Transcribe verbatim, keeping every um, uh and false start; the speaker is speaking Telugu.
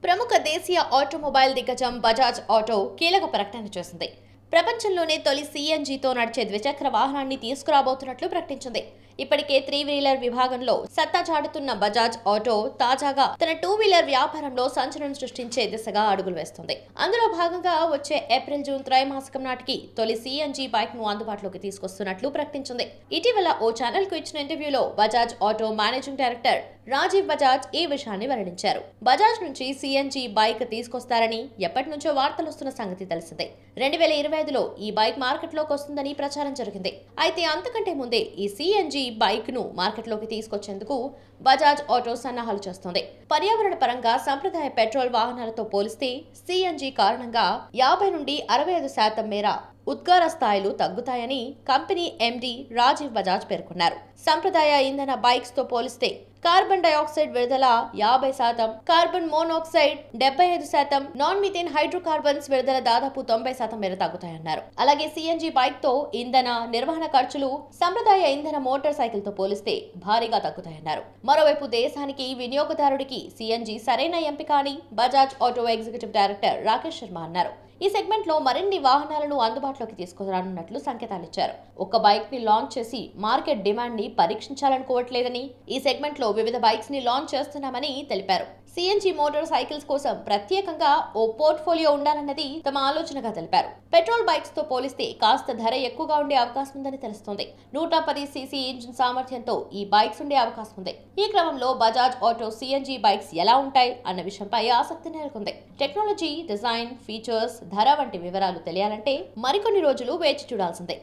ప్రముఖ దేశీయ ఆటోమొబైల్ దిగ్గజం బజాజ్ ఆటో కీలక ప్రకటన చేసింది. ప్రపంచంలోనే తొలి సీఎన్జీతో నడిచే ద్విచక్ర వాహనాన్ని తీసుకురాబోతున్నట్లు ప్రకటించింది. ఇప్పటికే త్రీ వీలర్ విభాగంలో సత్తా చాటుతున్న బజాజ్ ఆటో తాజాగా తన టూ వీలర్ వ్యాపారంలో సంచలనం సృష్టించే దిశగా అడుగులు వేస్తుంది. అందులో భాగంగా వచ్చే ఏప్రిల్ జూన్ త్రైమాసికం నాటికి తొలి సీఎన్జీ బైక్ ను అందుబాటులోకి తీసుకొస్తున్నట్లు ప్రకటించింది. ఇటీవల ఓ ఛానల్ కు ఇచ్చిన ఇంటర్వ్యూలో Bajaj auto managing director Rajiv Bajaj ఈ విషయాన్ని వెల్లడించారు. బజాజ్ నుంచి సీఎన్జీ బైక్ తీసుకొస్తారని ఎప్పటి నుంచో వార్తలు వస్తున్న సంగతి తెలిసిందే. రెండు వేల ఇరవై ఐదులో ఈ బైక్ మార్కెట్లోకి వస్తుందని ప్రచారం జరిగింది. అయితే అంతకంటే ముందే ఈ సీఎన్జీ బైక్ ను మార్కెట్లోకి తీసుకొచ్చేందుకు బజాజ్ ఆటో సన్నాహాలు చేస్తోంది. పర్యావరణ పరంగా సంప్రదాయ పెట్రోల్ వాహనాలతో పోలిస్తే సీఎన్జీ కారణంగా యాభై నుండి అరవై ఐదు శాతం మేర ఉద్గార స్థాయిలు తగ్గుతాయని కంపెనీ ఎండీ రాజీవ్ బజాజ్ పేర్కొన్నారు. సంప్రదాయ ఇంధన బైక్స్ తో పోలిస్తే కార్బన్ డయాక్సైడ్ విడుదల యాభై శాతం, కార్బన్ మోనాక్సైడ్ డెబ్బై ఐదు శాతం, నాన్ మిథేన్ హైడ్రోకార్బన్స్ విడుదల దాదాపు తొంభై శాతం మేర తగ్గుతాయన్నారు. అలాగే సీఎన్జీ బైక్ తో ఇంధన నిర్వహణ ఖర్చులు సంప్రదాయ ఇంధన మోటార్ సైకిల్ తో పోలిస్తే భారీగా తగ్గుతాయన్నారు. మరోవైపు దేశానికి వినియోగదారుడికి సీఎన్జీ సరైన ఎంపిక అని Bajaj auto executive director Rakesh Sharma అన్నారు. ఈ సెగ్మెంట్ లో మరిన్ని వాహనాలను అందుబాటులోకి తీసుకురానున్నట్లు సంకేతాలిచ్చారు. ఒక బైక్ ని లాంచ్ చేసి మార్కెట్ డిమాండ్ ని పరీక్షించాలనుకోవట్లేదని, ఈ సెగ్మెంట్ లో వివిధ బైక్స్ ని లాంచ్ చేస్తున్నామని తెలిపారు. సీఎన్జీ మోటార్ సైకిల్స్ కోసం ప్రత్యేకంగా ఓ పోర్ట్ఫోలియో ఉండాలన్నది తమ ఆలోచనగా తెలిపారు. పెట్రోల్ బైక్స్ తో పోలిస్తే కాస్త ధర ఎక్కువగా ఉండే అవకాశం ఉందని తెలుస్తోంది. నూట పది సీసీ ఇంజిన్ సామర్థ్యంతో ఈ బైక్స్ ఉండే అవకాశం ఉంది. ఈ క్రమంలో బజాజ్ ఆటో సీఎన్జీ బైక్స్ ఎలా ఉంటాయి అన్న విషయంపై ఆసక్తి నెలకొంది. టెక్నాలజీ, డిజైన్, ఫీచర్స్, ధర వంటి వివరాలు తెలియాలంటే మరికొన్ని రోజులు వేచి చూడాల్సిందే.